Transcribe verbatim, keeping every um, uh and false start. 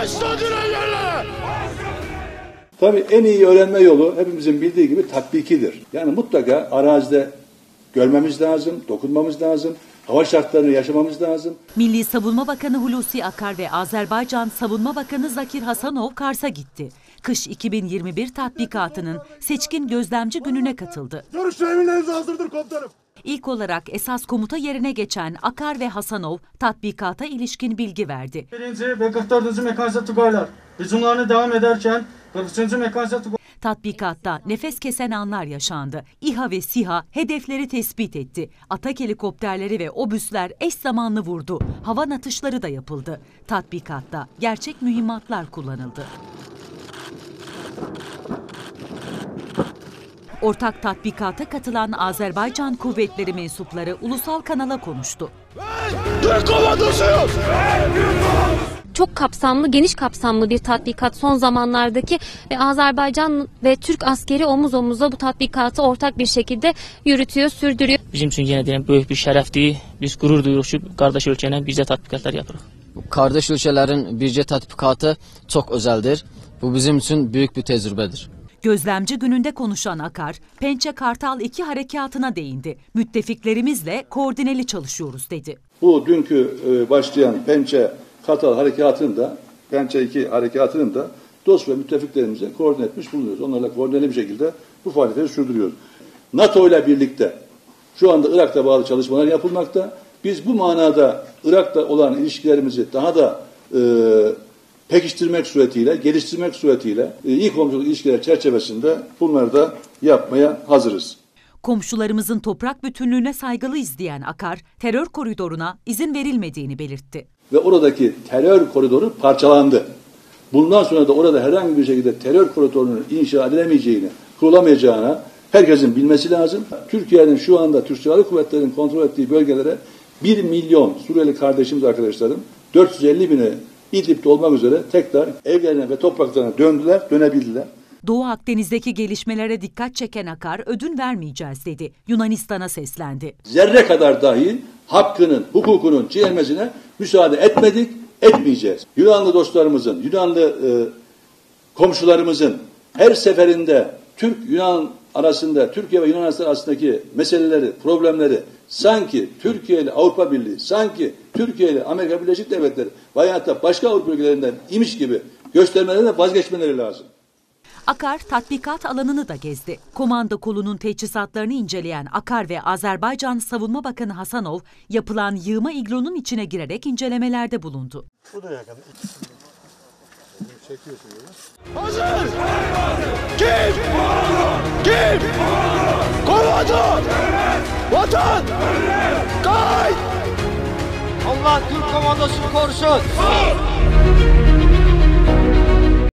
Başladılar yerlere! Tabii en iyi öğrenme yolu hepimizin bildiği gibi tatbikidir. Yani mutlaka arazide görmemiz lazım, dokunmamız lazım, hava şartlarını yaşamamız lazım. Milli Savunma Bakanı Hulusi Akar ve Azerbaycan Savunma Bakanı Zakir Hasanov Kars'a gitti. Kış iki bin yirmi bir tatbikatının seçkin gözlemci gününe katıldı. Görüş emirleriniz hazırdır komutanım. İlk olarak esas komuta yerine geçen Akar ve Hasanov tatbikata ilişkin bilgi verdi. birinci ve kırk dördüncü Mekanize Tugaylar hücumlarına devam ederken kırk üçüncü Mekanize Tugaylar... Tatbikatta nefes kesen anlar yaşandı. İHA ve SİHA hedefleri tespit etti. Atak helikopterleri ve obüsler eş zamanlı vurdu. Havan atışları da yapıldı. Tatbikatta gerçek mühimmatlar kullanıldı. Ortak tatbikata katılan Azerbaycan kuvvetleri mensupları ulusal kanala konuştu. Türk komandosuyuz! Çok kapsamlı, geniş kapsamlı bir tatbikat son zamanlardaki ve Azerbaycan ve Türk askeri omuz omuza bu tatbikatı ortak bir şekilde yürütüyor, sürdürüyor. Bizim için yine deyirəm, böyük bir şərəfdir. Biz qürur duyuruq ki, qardaş ölkələrlə bircə tatbikatlar yapırıq. Kardeş ülkelerin birce tatbikatı çok özeldir. Bu bizim için büyük bir tecrübedir. Gözlemci gününde konuşan Akar, Pençe Kartal iki harekatına değindi. Müttefiklerimizle koordineli çalışıyoruz dedi. Bu dünkü başlayan Pençe Kartal harekatını da, Pençe iki harekatını da dost ve müttefiklerimize koordine etmiş bulunuyoruz. Onlarla koordineli bir şekilde bu faaliyetleri sürdürüyoruz. NATO ile birlikte şu anda Irak'ta bağlı çalışmalar yapılmakta. Biz bu manada Irak'ta olan ilişkilerimizi daha da e, pekiştirmek suretiyle, geliştirmek suretiyle e, iyi komşuluk ilişkiler çerçevesinde bunları da yapmaya hazırız. Komşularımızın toprak bütünlüğüne saygılı izleyen Akar, terör koridoruna izin verilmediğini belirtti. Ve oradaki terör koridoru parçalandı. Bundan sonra da orada herhangi bir şekilde terör koridorunun inşa edilemeyeceğini, kurulamayacağına herkesin bilmesi lazım. Türkiye'nin şu anda Türk Silahlı Kuvvetleri'nin kontrol ettiği bölgelere bir milyon Suriyeli kardeşimiz, arkadaşlarım, dört yüz elli bini İdlib'de olmak üzere tekrar evlerine ve topraklarına döndüler, dönebildiler. Doğu Akdeniz'deki gelişmelere dikkat çeken Akar, ödün vermeyeceğiz dedi. Yunanistan'a seslendi. Zerre kadar dahi hakkının, hukukunun çiğnenmesine müsaade etmedik, etmeyeceğiz. Yunanlı dostlarımızın, Yunanlı e, komşularımızın her seferinde Türk-Yunan arasında, Türkiye ve Yunan arasındaki meseleleri, problemleri sanki Türkiye ile Avrupa Birliği, sanki Türkiye ile Amerika Birleşik Devletleri veya hatta başka Avrupa ülkelerinden imiş gibi göstermelerine vazgeçmeleri lazım. Akar tatbikat alanını da gezdi. Komando kolunun teçhizatlarını inceleyen Akar ve Azerbaycan Savunma Bakanı Hasanov yapılan yığma iglonun içine girerek incelemelerde bulundu. Bu da yakın. Hazır! Kim? Kim? Komando! Vatan! Kayıt! Allah Türk komandosunu korusun!